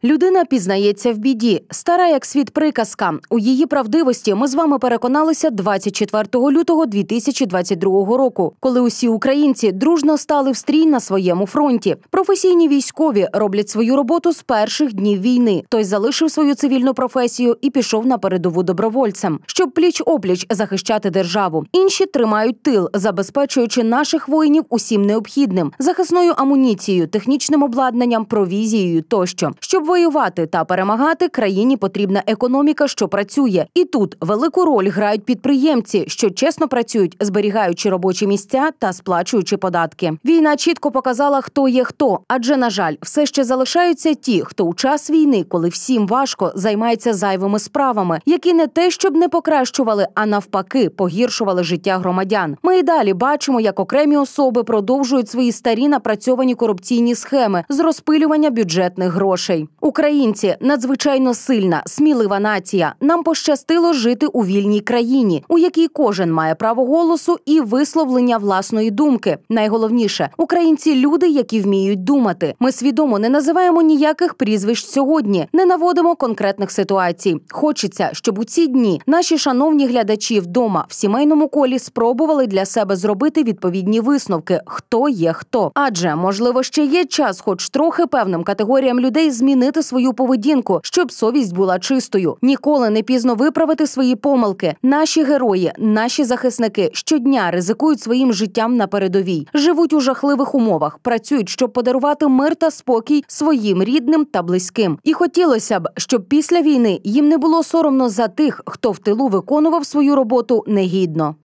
Людина пізнається в біді. Стара як світ приказка. У її правдивості ми з вами переконалися 24 лютого 2022 року, коли усі українці дружно стали в стрій на своєму фронті. Професійні військові роблять свою роботу з перших днів війни. Той залишив свою цивільну професію і пішов на передову добровольцем, щоб пліч-опліч захищати державу. Інші тримають тил, забезпечуючи наших воїнів усім необхідним – захисною амуніцією, технічним обладнанням, провізією тощо. Щоб воювати та перемагати, країні потрібна економіка, що працює. І тут велику роль грають підприємці, що чесно працюють, зберігаючи робочі місця та сплачуючи податки. Війна чітко показала, хто є хто. Адже, на жаль, все ще залишаються ті, хто у час війни, коли всім важко, займається зайвими справами, які не те, щоб не покращували, а навпаки, погіршували життя громадян. Ми і далі бачимо, як окремі особи продовжують свої старі напрацьовані корупційні схеми з розпилювання бюджетних грошей. Українці – надзвичайно сильна, смілива нація. Нам пощастило жити у вільній країні, у якій кожен має право голосу і висловлення власної думки. Найголовніше – українці – люди, які вміють думати. Ми свідомо не називаємо ніяких прізвищ сьогодні, не наводимо конкретних ситуацій. Хочеться, щоб у ці дні наші шановні глядачі вдома в сімейному колі спробували для себе зробити відповідні висновки, хто є хто. Адже, можливо, ще є час хоч трохи певним категоріям людей змінити свою поведінку, щоб совість була чистою. Ніколи не пізно виправити свої помилки. Наші герої, наші захисники щодня ризикують своїм життям на передовій. Живуть у жахливих умовах, працюють, щоб подарувати мир та спокій своїм рідним та близьким. І хотілося б, щоб після війни їм не було соромно за тих, хто в тилу виконував свою роботу негідно.